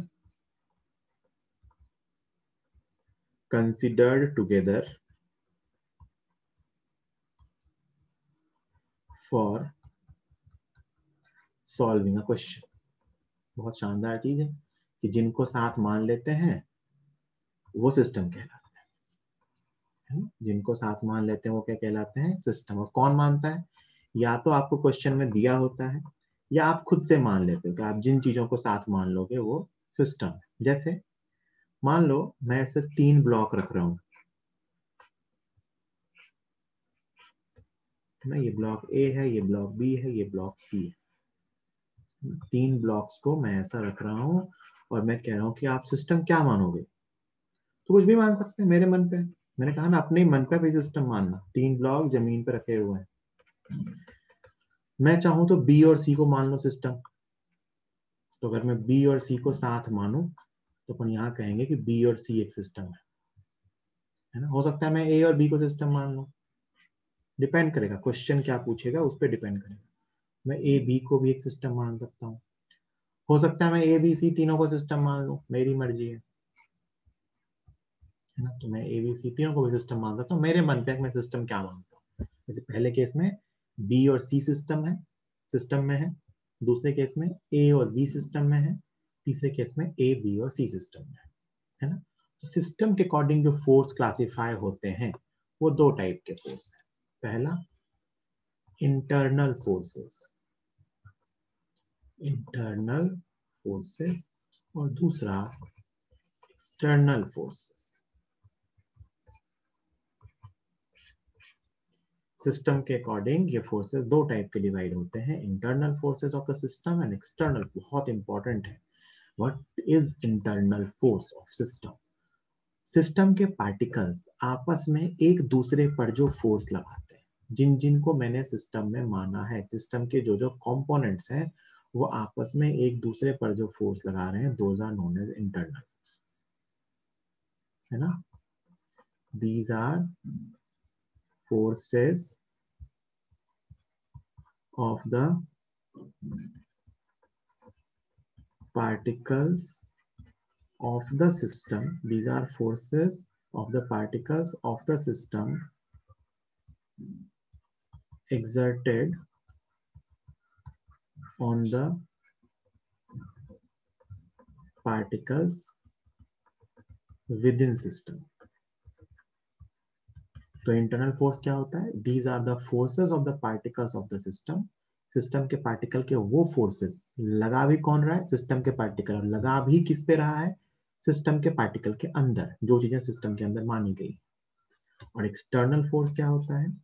considered together for solving a question। बहुत शानदार चीज है कि जिनको साथ मान लेते हैं वो सिस्टम कहलाते हैं। जिनको साथ मान लेते हैं वो क्या कहलाते हैं? सिस्टम। और कौन मानता है? या तो आपको क्वेश्चन में दिया होता है या आप खुद से मान लेते हो कि आप जिन चीजों को साथ मान लोगे वो सिस्टम है। जैसे मान लो मैं ऐसे तीन ब्लॉक रख रहा हूं ना, ये ब्लॉक ए है, ये ब्लॉक बी है, ये ब्लॉक सी है। तीन ब्लॉक्स को मैं ऐसा रख रहा हूं और मैं कह रहा हूं कि आप सिस्टम क्या मानोगे? तो कुछ भी मान सकते हैं मेरे मन पे। मैंने कहा ना अपने मन पे भी सिस्टम मानना। तीन ब्लॉक जमीन पे रखे हुए हैं, मैं चाहूं तो बी और सी को मान लो सिस्टम। तो अगर मैं बी और सी को साथ मानूं तो अपन यहाँ कहेंगे कि बी और सी एक सिस्टम है, है ना। हो सकता है मैं ए और बी को सिस्टम मान लूं, डिपेंड करेगा क्वेश्चन क्या पूछेगा, उस पर डिपेंड करेगा। मैं ए बी को भी एक सिस्टम मान सकता हूँ। हो सकता है मैं ए बी सी तीनों को सिस्टम मान लूं, मेरी मर्जी है, है ना। तो मैं ए बी सी तीनों को भी सिस्टम मान सकता हूँ, मेरे मन पे मैं सिस्टम क्या मानता हूँ। जैसे पहले केस में बी और सी सिस्टम है, सिस्टम में है। दूसरे केस में ए और बी सिस्टम में है। तीसरे केस में ए बी और सी सिस्टम में है, है ना। तो सिस्टम के अकॉर्डिंग जो फोर्स क्लासिफाई होते हैं वो दो टाइप के फोर्स है। पहला इंटरनल फोर्सेस, इंटरनल फोर्सेस, और दूसरा एक्सटर्नल फोर्सेस। सिस्टम के अकॉर्डिंग ये फोर्सेस दो टाइप के डिवाइड होते हैं, internal forces of the system and external. बहुत इंपॉर्टेंट है, what is internal force of system? System के पार्टिकल्स आपस में एक दूसरे पर जो फोर्स लगाते हैं, जिन जिन को मैंने सिस्टम में माना है, सिस्टम के जो जो कंपोनेंट्स हैं वो आपस में एक दूसरे पर जो फोर्स लगा रहे हैं, those are known as internal forces, है ना। These are forces of the particles of the system. These are forces of the particles of the system exerted on the particles within system. तो internal force क्या होता है? These are the forces of the particles of the system. System के particle के वो forces, लगा भी कौन रहा है? सिस्टम के पार्टिकल। लगा भी किस पे रहा है? सिस्टम के पार्टिकल के अंदर, जो चीजें सिस्टम के अंदर मानी गई। और एक्सटर्नल फोर्स क्या होता है?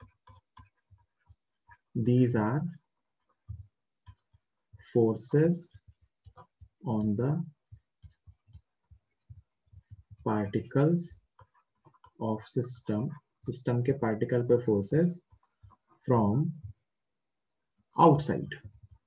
These are forces on the particles of system, system के particle पे forces from outside,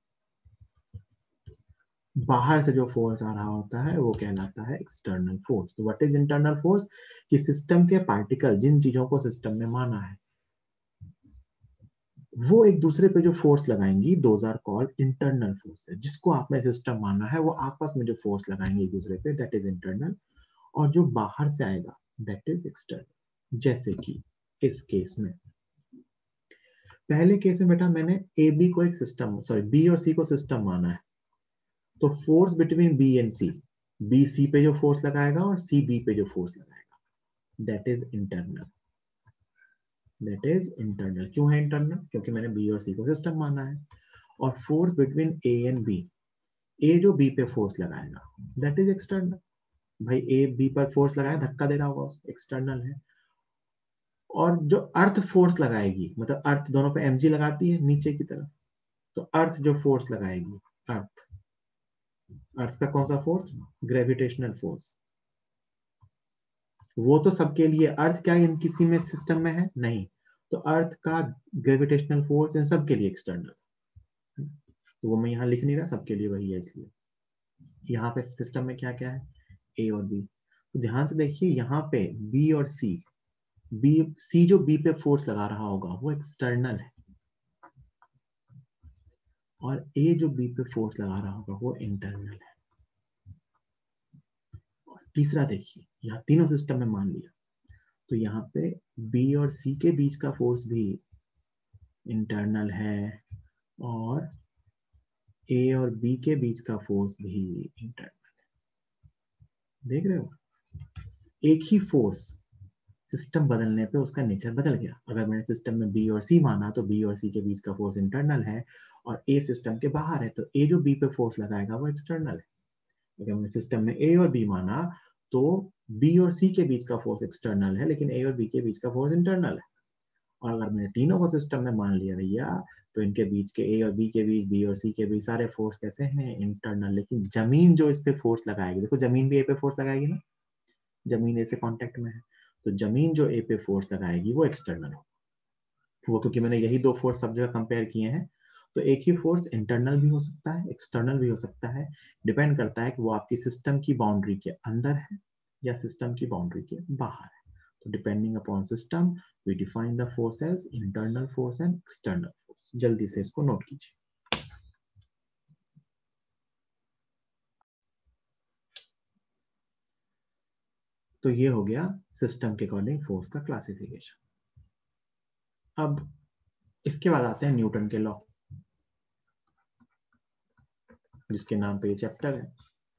बाहर से जो फोर्स आ रहा होता है वो कहलाता है एक्सटर्नल फोर्स। तो व्हाट इज इंटरनल फोर्स? कि सिस्टम के पार्टिकल, जिन चीजों को सिस्टम में माना है, वो एक दूसरे पे जो फोर्स लगाएंगी, those are called internal force. जिसको आपने सिस्टम माना है वो आपस में जो फोर्स लगाएंगे एक दूसरे पे, दैट इज इंटरनल। और जो बाहर से आएगा दैट इज एक्सटर्नल। जैसे कि इस केस में, पहले केस में बेटा मैंने ए बी को एक सिस्टम, सॉरी बी और सी को सिस्टम माना है, तो force between B and C, B C पे जो फोर्स लगाएगा और सी बी पे जो फोर्स लगाएगा, that is internal. That is internal. क्यों है इंटरनल? क्योंकि मैंने बी और सी को सिस्टम माना है। और force between A and B, A जो बी पे फोर्स लगाएगा दैट इज एक्सटर्नल। भाई ए बी पर फोर्स लगाया, धक्का दे रहा होगा, एक्सटर्नल है। और जो अर्थ फोर्स लगाएगी, मतलब अर्थ दोनों पे एमजी लगाती है नीचे की तरफ, तो अर्थ जो फोर्स लगाएगी, अर्थ अर्थ का कौन सा फोर्स? Gravitational force. वो तो सबके लिए, अर्थ क्या इन किसी में सिस्टम में है? नहीं। तो अर्थ का ग्रेविटेशनल फोर्स इन सबके लिए एक्सटर्नल, तो वो मैं यहाँ लिख नहीं रहा, सबके लिए वही है। इसलिए यहाँ पे सिस्टम में क्या क्या है? ए और बी। तो ध्यान से देखिए, यहाँ पे बी और सी, बी सी जो बी पे फोर्स लगा रहा होगा वो एक्सटर्नल है, और ए जो बी पे फोर्स लगा रहा होगा वो इंटरनल है। और तीसरा देखिए, यहाँ तीनों सिस्टम में मान लिया, तो यहाँ पे बी और सी के बीच का फोर्स भी इंटरनल है, और ए और बी के बीच का फोर्स भी इंटरनल। देख रहे हो, एक ही फोर्स सिस्टम बदलने पे उसका नेचर बदल गया। अगर मैंने सिस्टम में बी और सी माना तो बी और सी के बीच का फोर्स इंटरनल है, और ए सिस्टम के बाहर है, तो ए जो बी पे फोर्स लगाएगा वो एक्सटर्नल है। अगर मैंने सिस्टम में ए और बी माना तो बी और सी के बीच का फोर्स एक्सटर्नल है, लेकिन ए और बी के बीच का फोर्स इंटरनल है। और अगर मैंने तीनों को सिस्टम में मान लिया भैया, तो इनके बीच के, ए और बी के बीच, बी और सी के बीच सारे फोर्स कैसे हैं? इंटरनल। लेकिन जमीन जो इस पे फोर्स लगाएगी, देखो जमीन भी ए पे फोर्स लगाएगी ना, जमीन ए से कांटेक्ट में है, तो जमीन जो ए पे फोर्स लगाएगी वो एक्सटर्नल है। वो क्योंकि मैंने यही दो फोर्स सब जगह कंपेयर किए हैं, तो एक ही फोर्स इंटरनल भी हो सकता है, एक्सटर्नल भी हो सकता है। डिपेंड करता है कि वो आपकी सिस्टम की बाउंड्री के अंदर है या सिस्टम की बाउंड्री के बाहर है। तो depending upon system we define the force as internal force and external force. जल्दी से इसको नोट कीजिए। तो ये हो गया सिस्टम के अकॉर्डिंग फोर्स का क्लासिफिकेशन। अब इसके बाद आते हैं न्यूटन के लॉ, जिसके नाम पे ये चैप्टर है,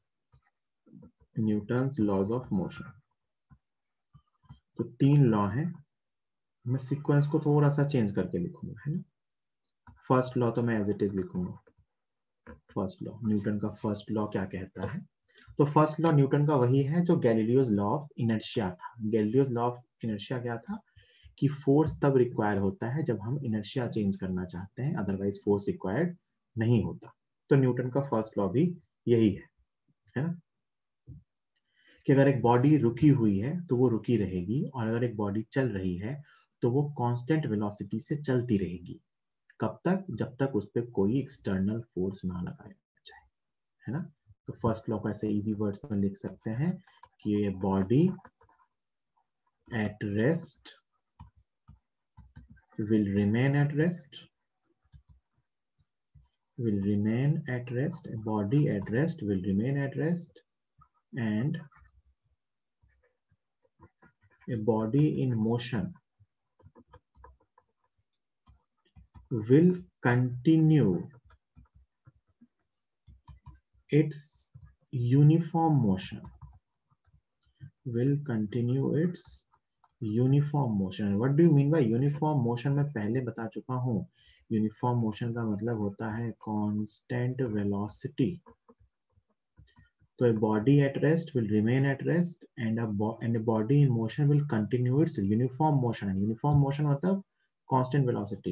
न्यूटन्स लॉज ऑफ मोशन। तो तीन लॉ हैं, मैं सीक्वेंस को थोड़ा सा चेंज करके लिखूंगा, है ना। फर्स्ट लॉ तो मैं एज इट इज लिखूंगा। फर्स्ट लॉ, न्यूटन का फर्स्ट लॉ क्या कहता है? तो फर्स्ट लॉ न्यूटन का वही है जो गैलीलियोस लॉ ऑफ इनर्शिया था। गैलीलियोस लॉ ऑफ इनर्शिया क्या था? कि फोर्स तब रिक्वायर होता है जब हम इनर्शिया चेंज करना चाहते हैं, अदरवाइज फोर्स रिक्वायर्ड नहीं होता। तो न्यूटन का फर्स्ट लॉ भी यही है, है ना, कि अगर एक बॉडी रुकी हुई है तो वो रुकी रहेगी, और अगर एक बॉडी चल रही है तो वो कांस्टेंट वेलोसिटी से चलती रहेगी। कब तक? जब तक उस पर कोई एक्सटर्नल फोर्स ना लगाया जाए, है ना। तो फर्स्ट लॉ को ऐसे इजी वर्ड्स में लिख सकते हैं कि ये body at rest will remain at rest will remain at rest a body at rest will remain at rest, and a body in motion will continue its uniform motion will continue its uniform motion. What do you mean by uniform motion? मैं पहले बता चुका हूं, uniform motion का मतलब होता है constant velocity. तो a body at rest will remain at rest, and a and a body in motion will continue its uniform motion. Uniform motion मतलब constant velocity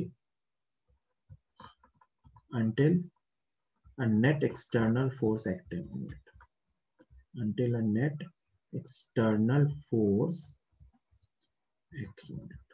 until a net external force acting on it. Until a net external force acts on it.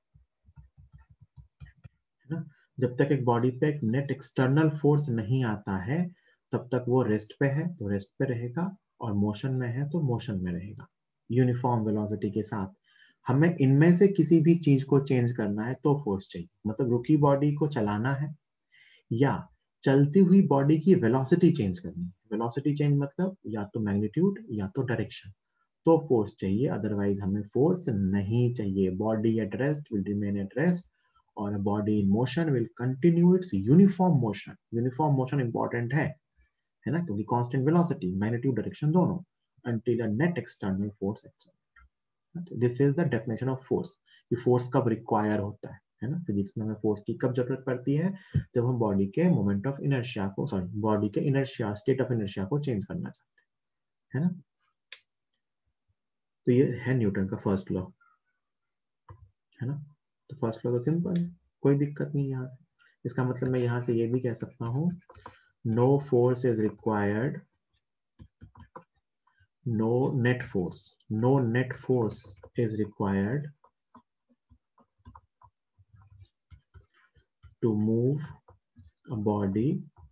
है ना? जब तक एक body पे एक net external force नहीं आता है तब तक वो रेस्ट पे है तो रेस्ट पे रहेगा, और मोशन में है तो मोशन में रहेगा यूनिफॉर्म वेलोसिटी के साथ। हमें इनमें से किसी भी चीज को चेंज करना है तो फोर्स चाहिए। मतलब रुकी बॉडी को चलाना है या चलती हुई बॉडी की वेलोसिटी चेंज करनी है। वेलोसिटी चेंज मतलब या तो मैग्नीट्यूड या तो डायरेक्शन, तो फोर्स चाहिए, अदरवाइज हमें फोर्स नहीं चाहिए। Body at rest will remain at rest और body in motion will continue its uniform motion. Uniform motion important है है ना, क्योंकि कांस्टेंट वेलोसिटी, मैग्नीट्यूड, डायरेक्शन दोनों, until a net external force acts। This is the definition of force, कि force कब require होता है है ना। फिजिक्स में हमें फोर्स की कब जरूरत पड़ती है, जब हम बॉडी के मोमेंट ऑफ इनर्शिया को, सॉरी बॉडी के इनर्शिया, स्टेट ऑफ इनर्शिया को चेंज करना चाहते हैं, है ना। तो ये है न्यूटन का फर्स्ट लॉ, है ना। तो फर्स्ट लॉ तो सिंपल है, कोई दिक्कत नहीं यहाँ से। इसका मतलब मैं यहाँ से ये भी कह सकता हूँ, no force is required, no net force no net force is required to move a body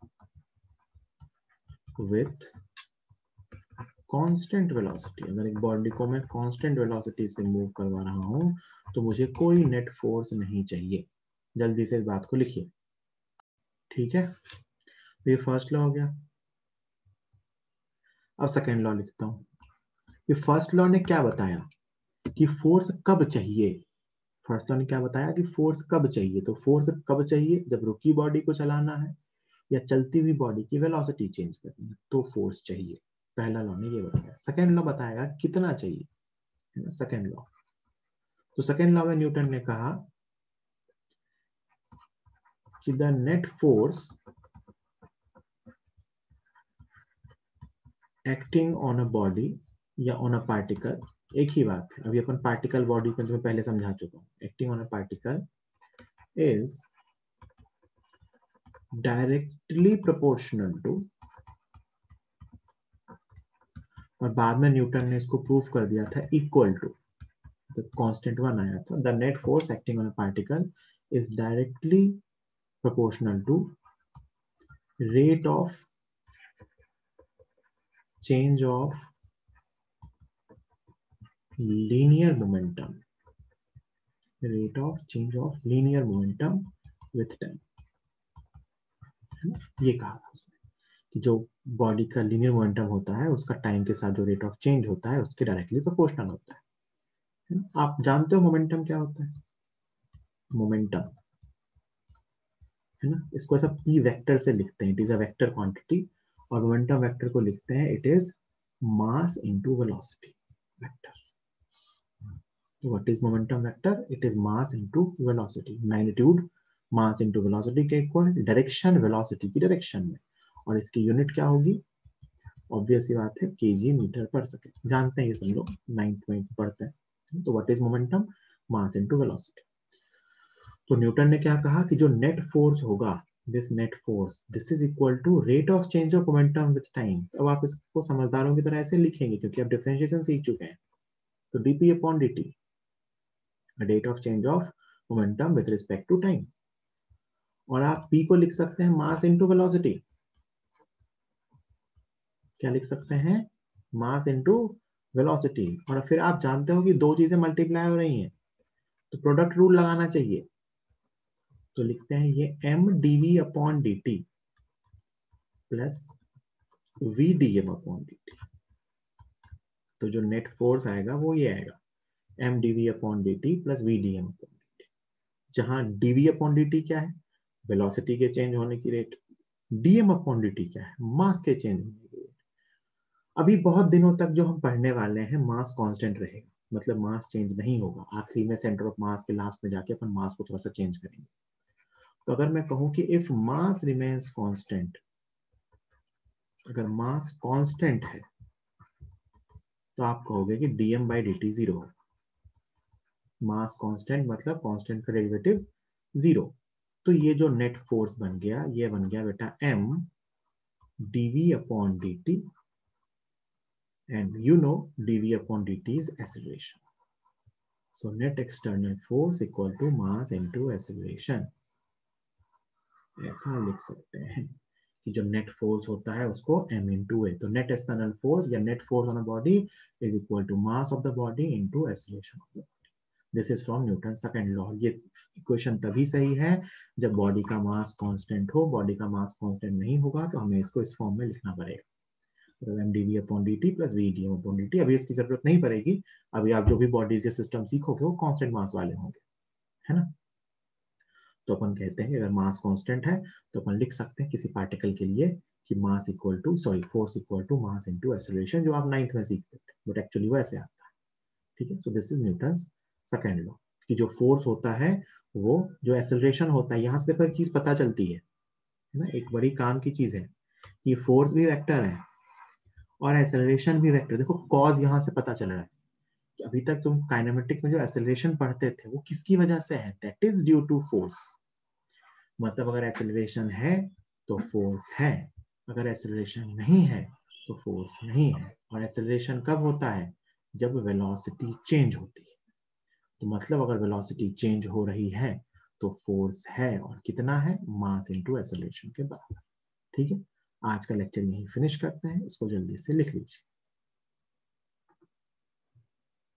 with constant velocity। अगर एक बॉडी को मैं कांस्टेंट वेलोसिटी से मूव करवा रहा हूं तो मुझे कोई नेट फोर्स नहीं चाहिए। जल्दी से इस बात को लिखिए, ठीक है। ये फर्स्ट लॉ हो गया। अब सेकेंड लॉ लिखता हूं। ये फर्स्ट लॉ ने क्या बताया कि फोर्स कब चाहिए। फर्स्ट लॉ ने क्या बताया कि फोर्स कब चाहिए। तो फोर्स कब चाहिए, जब रुकी बॉडी को चलाना है या चलती हुई बॉडी की वेलोसिटी चेंज करनी है तो फोर्स चाहिए। पहला लॉ ने ये बताया। सेकेंड लॉ बताएगा कितना चाहिए, है ना, सेकेंड लॉ। तो सेकेंड लॉ में न्यूटन ने कहा कि the net force acting on a body या ऑन अ पार्टिकल, एक ही बात है। अभी अपन पार्टिकल बॉडी को तुम्हें पहले समझा चुका हूं। Acting on a particle is directly proportional to, और बाद में न्यूटन ने इसको प्रूव कर दिया था, इक्वल टू, तो कांस्टेंट वन आया था। The net force acting on a particle is directly proportional to rate of change of linear momentum, rate of change of linear momentum with time, है ना। ये कहा था उसने कि जो बॉडी का लीनियर मोमेंटम होता है उसका टाइम के साथ जो रेट ऑफ चेंज होता है उसके डायरेक्टली प्रोपोर्शनल होता है, है ना। आप जानते हो मोमेंटम क्या होता है। मोमेंटम, है ना, इसको ऐसा पी वेक्टर से लिखते हैं। It is a vector quantity, और मोमेंटम वेक्टर को लिखते हैं it is mass into velocity vector. What is momentum vector? It is mass into velocity, magnitude mass into velocity के इक्वल, डायरेक्शन वेलोसिटी की direction में, और इसकी यूनिट क्या होगी, ऑब्वियस सी बात है, केजी मीटर पर सेकंड। जानते हैं ये सब लोग, नाइन्थ में पढ़ते हैं। तो what is momentum, mass into velocity. तो न्यूटन ने क्या कहा कि जो नेट फोर्स होगा, this net force, this is equal to rate of change of momentum with time. अब आप इसको समझदारों की तरह ऐसे लिखेंगे क्योंकि आप डिफरेंशिएशन सीख चुके हैं। तो dp upon dt, rate of change of momentum with respect to time, और आप p को लिख सकते हैं mass into velocity। क्या लिख सकते हैं, mass into velocity। और फिर आप जानते हो कि दो चीजें मल्टीप्लाई हो रही हैं तो प्रोडक्ट रूल लगाना चाहिए। तो लिखते हैं ये m dv upon dt plus v dm upon dt। तो जो नेट फोर्स आएगा वो ये आएगा, m dv upon dt plus v dm upon dt। जहां dv अपॉन dt क्या है, वेलोसिटी के चेंज होने की रेट, dm अपॉन dt क्या है, मास के चेंज होने की रेट। अभी बहुत दिनों तक जो हम पढ़ने वाले हैं मास कांस्टेंट रहेगा, मतलब मास चेंज नहीं होगा। आखिरी में सेंटर ऑफ मास के लास्ट में जाके अपन मास को थोड़ा सा चेंज करेंगे। तो अगर मैं कहूं कि इफ मास रिमेन्स कांस्टेंट, अगर मास कांस्टेंट है तो आप कहोगे कि dm बाई dt जीरो है। मास कांस्टेंट मतलब कांस्टेंट का डेरिवेटिव जीरो। तो ये जो नेट फोर्स बन गया, ये बन गया बेटा m dv upon dt, and you know dv upon dt is acceleration. So net external force equal to mass into acceleration। ऐसा लिख सकते हैं कि जो नेट फोर्स होता है उसको m into a, तो नेट एक्सटर्नल फोर्स या net force on a body is equal to mass of the body into acceleration of the body. This is from Newton second law. ये equation तभी सही है जब बॉडी का mass constant हो। Body का mass constant नहीं होगा तो हमें इसको इस फॉर्म में लिखना पड़ेगा, m d v upon d t plus v d upon d t. अभी इसकी जरूरत नहीं पड़ेगी, अभी आप जो भी बॉडी के सिस्टम सीखोगे वो कांस्टेंट मास वाले होंगे, है ना। तो अपन कहते हैं कि अगर मास कांस्टेंट है तो अपन लिख सकते हैं किसी पार्टिकल के लिए कि mass equal to sorry force equal to mass into acceleration, जो आप नाइन्थ में सीखते थे, बट एक्चुअली वो ऐसे आता है, ठीक है। So this is Newton's second law कि जो फोर्स होता है वो जो एक्सेलरेशन होता है, यहां से एक चीज पता चलती है ना, एक बड़ी काम की चीज है कि फोर्स भी वेक्टर है और एक्सेलरेशन भी वेक्टर। देखो कॉज यहां से पता चल रहा है कि अभी तक तुम काइनेमेटिक में जो एक्सेलरेशन पढ़ते थे वो किसकी वजह से है, that is due to force. मतलब अगर एक्सेलरेशन है तो फोर्स है, अगर एक्सेलरेशन नहीं है तो फोर्स नहीं है। और एक्सेलरेशन कब होता है, जब वेलोसिटी चेंज होती है। तो मतलब अगर वेलोसिटी चेंज हो रही है तो फोर्स है, और कितना है, मास इनटू एक्सेलरेशन के बराबर। ठीक है, आज का लेक्चर यहीं फिनिश करते हैं, इसको जल्दी से लिख लीजिए।